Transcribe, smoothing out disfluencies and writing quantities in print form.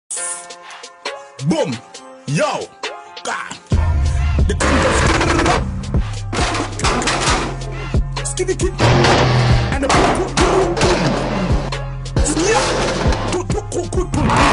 Boom, yo, God. The king of skitty kid and the boom boom boom. Yeah, boom boom boom boom.